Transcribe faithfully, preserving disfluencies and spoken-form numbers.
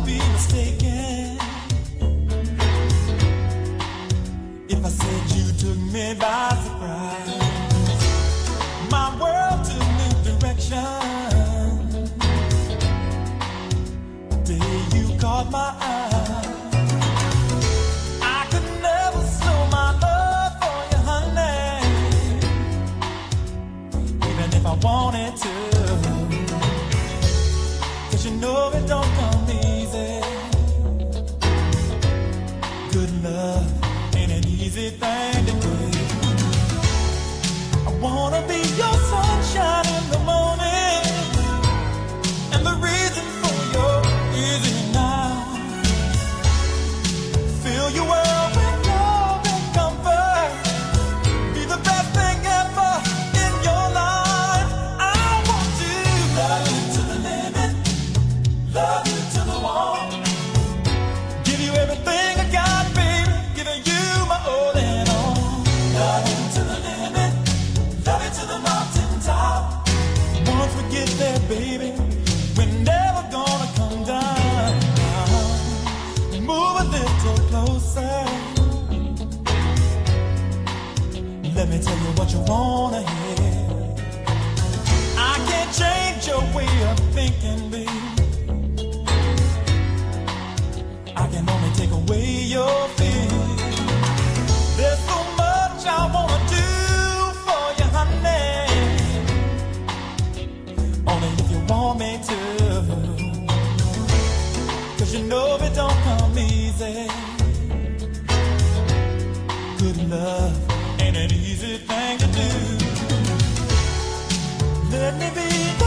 be mistaken if I said you took me by surprise. My world took new direction the day you caught my eye. I could never slow my love for you, honey, even if I wanted to. You know it don't come easy. Good love ain't an easy thing to do. I wanna be your sunshine in the morning, and the reason for your easy now. Fill your world with love and comfort. Be the best thing ever in your life. I want to love you to the limit. Love you to the wall. Give you everything I got, baby. Giving you my all and all. Love you to the limit. Love you to the mountain top. Once we get there, baby, we're never gonna come down. Move a little closer. Let me tell you what you wanna hear. I can't change your way of thinking, baby. I can only take away your fear. There's so much I wanna do for you, honey, only if you want me to. Cause you know it don't come easy. Good love ain't an easy thing to do. Let me be the